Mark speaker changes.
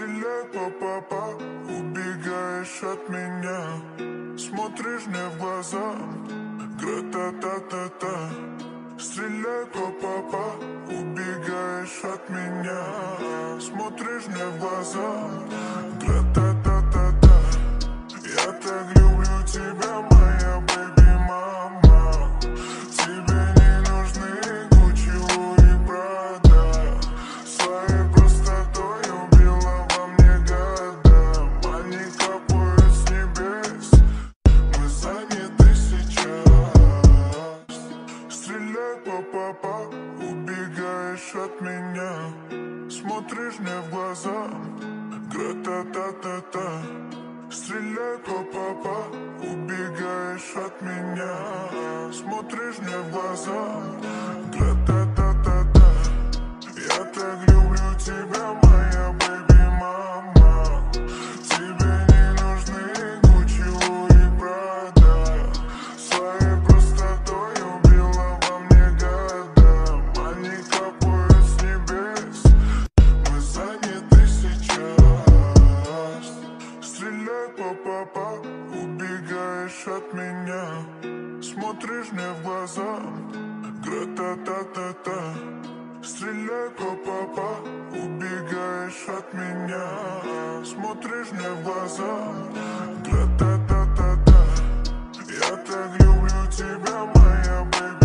Speaker 1: Стреляй, папа, убегаешь от меня. Смотришь мне в глаза, гра-та-та-та-та. Стреляй, папа, убегаешь от меня. Смотришь мне в глаза, гра-та-та-та-та. Я так люблю тебя, моя бэби-мама. Тебе не нужны Гуччи, Луи, Прада. Своей простотой убила во мне года. Они капают с небес, мы заняты сейчас. Стреляй, папа, убегаешь от меня. Смотришь мне в глаза, гра-та-та-та-та. Стреляй, папа, убегаешь от меня. Смотришь мне в глаза, гра-та-та-та-та. Я так люблю тебя, моя бэби-мама. Тебе не нужны Гуччи, Луи, Прада. Своей простотой убила во мне года. Они капают с небес, мы заняты сейчас. Стреляй, папа, убегаешь от меня. Смотришь мне в глаза, гра-та-та-та-та. Стреляй, папа, убегаешь от меня. Смотришь мне в глаза, гра-та-та-та-та. Я так люблю тебя, моя бэби.